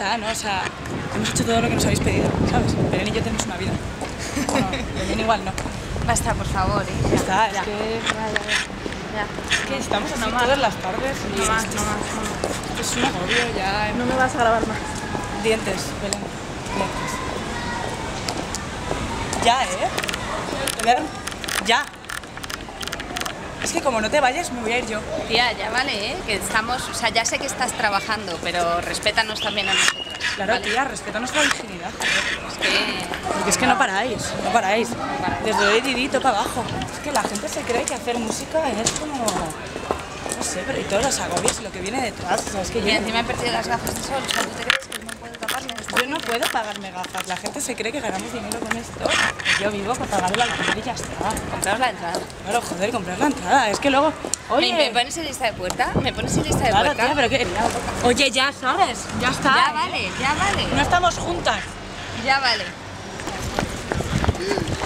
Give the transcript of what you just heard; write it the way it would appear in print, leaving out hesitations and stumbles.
está, ¿no? O sea, hemos hecho todo lo que nos habéis pedido, ¿sabes? Belén y yo tenemos una vida. Bueno, Belén igual no. Basta, por favor, Ya está, es ya. que... Ya. Es que estamos así No más. todas las tardes y No más, esto no más. es un agobio ya. No me vas a grabar más. Dientes, Belén, dientes. Ya, ¿eh? Te voy a dar... Ya. Es que como no te vayas, me voy a ir yo. Tía, ya vale, ¿eh? Que estamos... O sea, ya sé que estás trabajando, pero respétanos también a nosotras. Claro, ¿vale? tía, respeta nuestra virginidad. Es que... Porque es que no paráis, no paráis. Desde hoy Didito para abajo. Es que la gente se cree que hacer música es como... No sé, pero y todos los agobios y lo que viene detrás. O sea, es que Y yo, encima he perdido las gafas de sol. O sea, ¿tú te crees que no puedo taparme? yo no puedo pagarme gafas. La gente se cree que ganamos dinero con esto. Yo vivo para pagar el alquiler y ya está. Compraos la entrada. Claro, joder, comprar la entrada. Es que luego... Oye... ¿Me pones en lista de puerta? ¿Me pones en lista de Claro, puerta? tía, pero qué... Oye, ya sabes, ya está. Ya ¿eh? vale, ya vale. No estamos juntas. Ya vale.